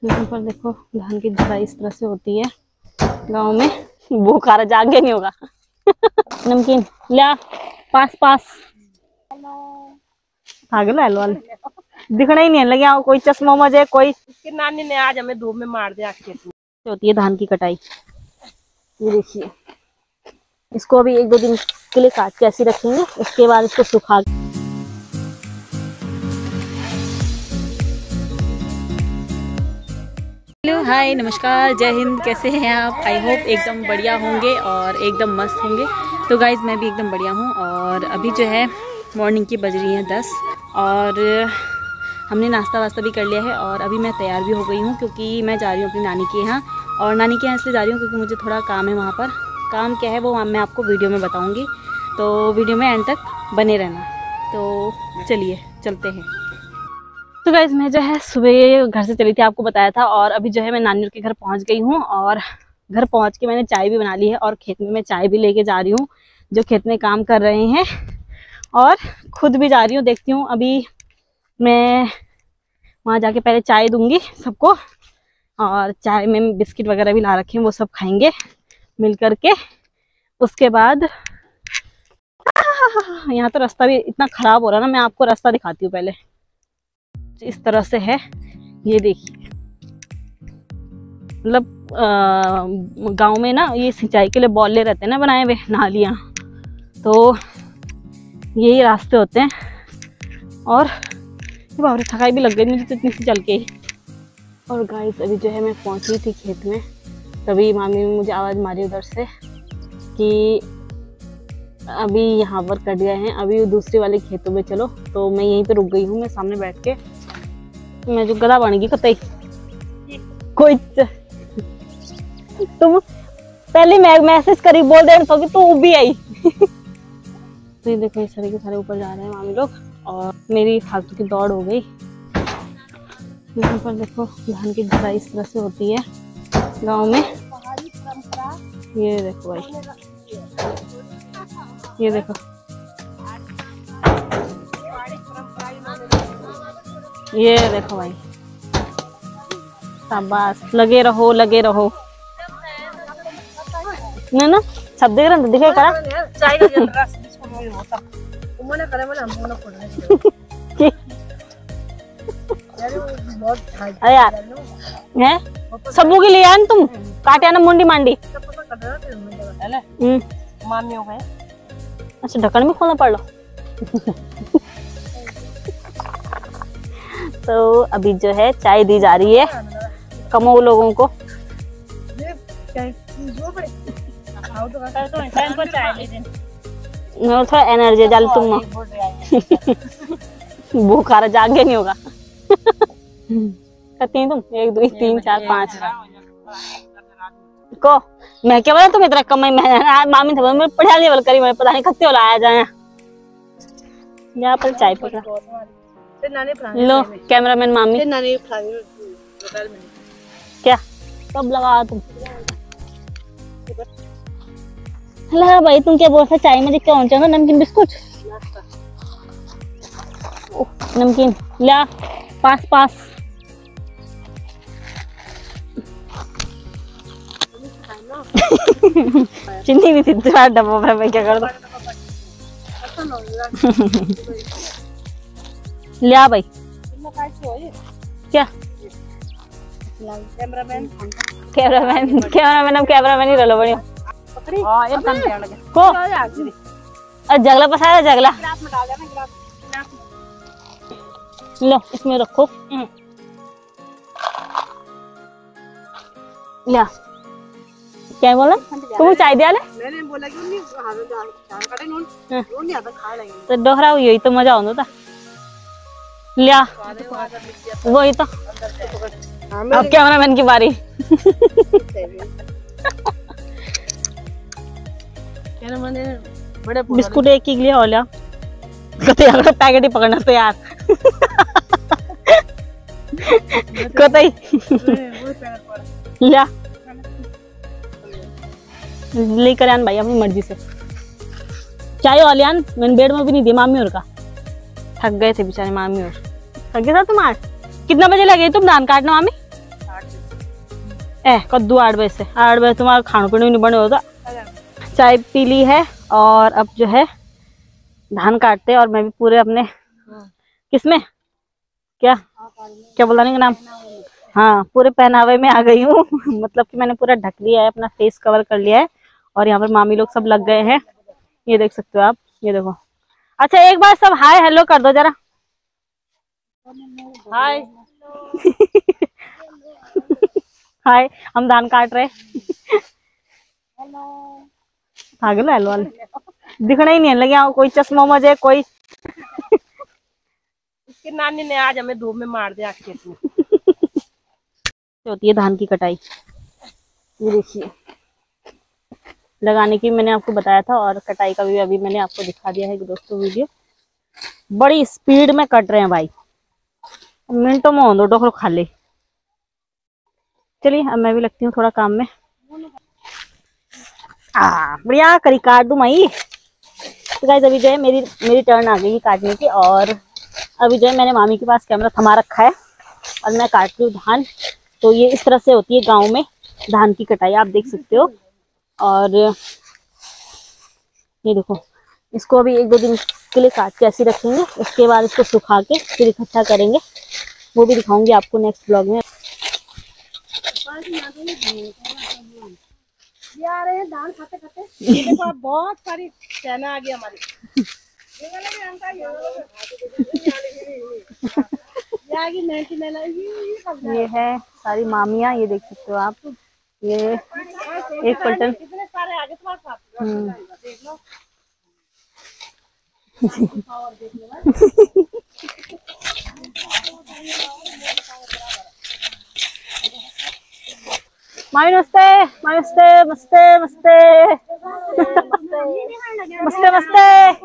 यहाँ पर देखो धान की जुताई इस तरह से होती है गांव में। वो खारा जागे नहीं होगा। नमकीन लिया पास पास भाग लो हेलो वाले दिखना ही नहीं है लगे। कोई चश्मा मजे कोई इसकी नानी ने आज हमें धूप में मार दिया। होती है धान की कटाई। ये देखिए इसको अभी 1-2 दिन के लिए काट के ऐसे रखेंगे, उसके बाद इसको सुखा। हेलो हाय नमस्कार जय हिंद, कैसे हैं आप? आई होप एकदम बढ़िया होंगे और एकदम मस्त होंगे। तो गाइज मैं भी एकदम बढ़िया हूँ और अभी जो है मॉर्निंग की बज रही है 10 और हमने नाश्ता वास्ता भी कर लिया है और अभी मैं तैयार भी हो गई हूँ क्योंकि मैं जा रही हूँ अपनी नानी के यहाँ। और नानी के यहाँ इसलिए जा रही हूँ क्योंकि मुझे थोड़ा काम है वहाँ पर। काम क्या है वो मैं आपको वीडियो में बताऊँगी, तो वीडियो में एंड तक बने रहना। तो चलिए चलते हैं। तो गाइज मैं जो है सुबह घर से चली थी, आपको बताया था, और अभी जो है मैं नानी के घर पहुँच गई हूँ और घर पहुँच के मैंने चाय भी बना ली है और खेत में मैं चाय भी लेके जा रही हूँ जो खेत में काम कर रहे हैं, और खुद भी जा रही हूँ। देखती हूँ अभी मैं वहाँ जाके पहले चाय दूंगी सबको, और चाय में बिस्किट वगैरह भी ला रखे हैं, वो सब खाएंगे मिल करके। उसके बाद यहाँ तो रास्ता भी इतना खराब हो रहा है ना, मैं आपको रास्ता दिखाती हूँ पहले। इस तरह से है, ये देखिए। मतलब गांव में ना ये सिंचाई के लिए बॉले रहते हैं ना बनाए हुए, नालियाँ, तो यही रास्ते होते हैं। और बाबरे थकाई भी लग गई मुझे तो इतनी सी चल के। और गाइस अभी जो है मैं पहुंच रही थी खेत में, तभी मामी ने मुझे आवाज़ मारी उधर से कि अभी यहाँ पर कट गए हैं, अभी दूसरे वाले खेतों में चलो। तो मैं यहीं पे रुक गई हूँ, मैं सामने बैठ के। मैं जो गधा बन गई कतई कोई तुम पहले मैं मैसेज करी बोल दे तो कि तू भी आई। तो ये देखो सारे के सारे ऊपर जा रहे हैं मामी लोग और मेरी फालतू की दौड़ हो गई। यहाँ पर देखो धान की जुताई इस तरह से होती है गांव में। ये देखो भाई, ये देखो, ये देखो भाई, शाबाश, लगे रहो लगे रहो। ना ना सब देख रहे दिखे करा अरे यार है सबू के लिए आन तुम काटे ना मुंडी मांडी। अच्छा ढक्कन में खोलना पड़ लो। तो अभी जो है चाय दी जा रही है कमो लोगों को। थोड़ा एनर्जी डाल तुम भूख आ रहा जागे नहीं होगा। कितनी तुम 1 2 3 4 5 को मैं क्या बोला तुम इतना कमाई मामी था मैं पढ़ा लेवल करी, मैं पता नहीं खत्ते वाला आया जाए। यहाँ पर चाय पकड़ा लो कैमरामैन मामी क्या कब लगा तुम। ला भाई तुम क्या बोलते चाय में क्या होना चाहिए? नमकीन बिस्कुट नमकीन लिया पास पास। चिन्नी भी थी डब्बा में, मैं क्या कर दूं। लिया भाई क्या कैमरामैन कैमरामैन कैमरामैन कैमरामैन ही रलो बढ़िया को जगला पसारा जगला लो इसमें रखो। लिया क्या बोला तुम चाय दिया ले? मैंने बोला कि उन्हीं काटे नून नहीं आता खा लेंगे तो दोहरा यही तो मजा आता था। लिया वही तो अब कैमरामैन की बारी। बिस्कुट एक ही लिया और लिया कतई अगर पैकेट ही पकड़ना तो यार कतई लिया लेकर आन भाई अपनी मर्जी से। चाय और लियान मैंने बेड में भी नहीं दी मामी और का, थक गए थे बेचारे मामी और। थक गया था तुम आज? कितना बजे लगे तुम धान काटना मामी? ए कद्दू 8 बजे से 8 बजे तुम्हारा खाना पीना नहीं बने होता। चाय पी ली है और अब जो है धान काटते हैं और मैं भी पूरे अपने किसमें क्या क्या बोलाने का नाम, हाँ पूरे पहनावे में आ गई हूँ। मतलब कि मैंने पूरा ढक लिया है, अपना फेस कवर कर लिया है और यहाँ पर मामी लोग सब लग गए हैं, ये देख सकते हो आप, ये देखो। अच्छा एक बार सब हाय हेलो कर दो जरा, हाय। हाय, हम धान काट रहे। हेलो हेलो वाले दिखना ही नहीं है लगे, कोई चश्मा मजे कोई। इसके नानी ने आज हमें धूप में मार दिया खेत में। होती है धान की कटाई, ये देखिए लगाने की मैंने आपको बताया था और कटाई का भी अभी मैंने आपको दिखा दिया है दोस्तों वीडियो। बड़ी स्पीड में कट रहे हैं भाई, मिनटों में होंदो डोखरो खा ले। चलिए अब मैं भी लगती हूँ थोड़ा काम में। बढ़िया करी काट दूं माई। तो गाइस अभी जो है मेरी टर्न आ गई है काटने की और अभी जो है मैंने मामी के पास कैमरा थमा रखा है और मैं काट रही हूँ धान। तो ये इस तरह से होती है गांव में धान की कटाई, आप देख सकते हो। और ये देखो इसको अभी 1-2 दिन के लिए काट के ऐसे रखेंगे, उसके बाद इसको सुखा के फिर इकट्ठा करेंगे, वो भी दिखाऊंगी आपको नेक्स्ट ब्लॉग में। ये आ रहे हैं धान खाते खाते, देखो आप बहुत सारी चना आ गई हमारी। ये है सारी मामियाँ, ये देख सकते हो आप, ये एक पलटन कितने सारे आगे तुम्हारे साथ देख लो। मामी नमस्ते, नमस्ते मस्ते मस्ते मस्ते मस्ते।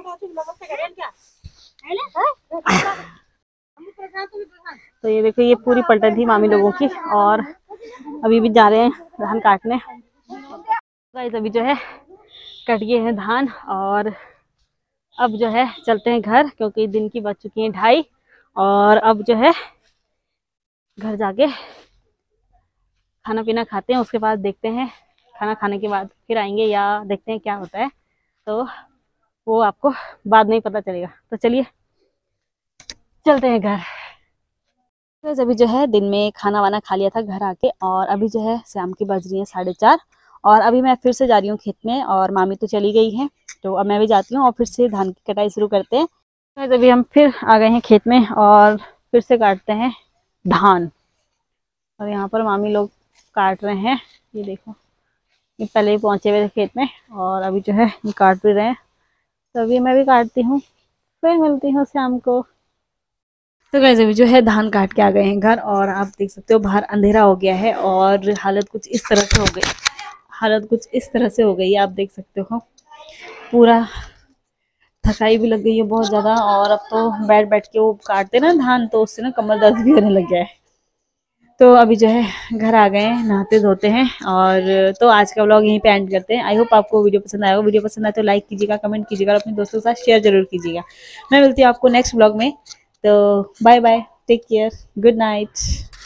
तो ये देखो ये पूरी पलटन थी मामी लोगों की और अभी भी जा रहे हैं धान काटने। गाइस अभी जो है कट गए हैं धान और अब जो है चलते हैं घर, क्योंकि दिन की बज चुकी है 2:30 और अब जो है घर जाके खाना पीना खाते हैं, उसके बाद देखते हैं खाना खाने के बाद फिर आएंगे या देखते हैं क्या होता है, तो वो आपको बाद में ही पता चलेगा। तो चलिए चलते हैं घर। तो अभी जो है दिन में खाना वाना खा लिया था घर आके और अभी जो है शाम की बज रही है 4:30 और अभी मैं फिर से जा रही हूँ खेत में और मामी तो चली गई है, तो अब मैं भी जाती हूँ और फिर से धान की कटाई शुरू करते हैं। तो अभी हम फिर आ गए हैं खेत में और फिर से काटते हैं धान और यहाँ पर मामी लोग काट रहे हैं, ये देखो ये पहले ही पहुँचे हुए थे खेत में और अभी जो है ये काट भी रहे हैं। तो अभी मैं भी काटती हूँ, फिर मिलती हूँ शाम को। तो गाइस अभी जो है धान काट के आ गए हैं घर और आप देख सकते हो बाहर अंधेरा हो गया है और हालत कुछ इस तरह से हो गई, हालत कुछ इस तरह से हो गई है, आप देख सकते हो। पूरा थकाई भी लग गई है बहुत ज़्यादा और अब तो बैठ बैठ के वो काटते ना धान तो उससे ना कमर दर्द भी होने लग गया है। तो अभी जो है घर आ गए हैं, नहाते धोते हैं और तो आज का व्लॉग यहीं पे एंड करते हैं। आई होप आपको वीडियो पसंद आएगा, वीडियो पसंद आए तो लाइक कीजिएगा, कमेंट कीजिएगा और अपने दोस्तों के साथ शेयर जरूर कीजिएगा। मैं मिलती हूँ आपको नेक्स्ट व्लॉग में, तो bye bye, take care, good night.